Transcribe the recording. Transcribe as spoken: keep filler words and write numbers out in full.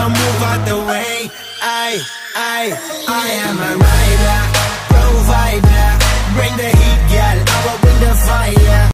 so move out the way. I, I, I am a rider, provider. Bring the heat, girl, I will bring the fire.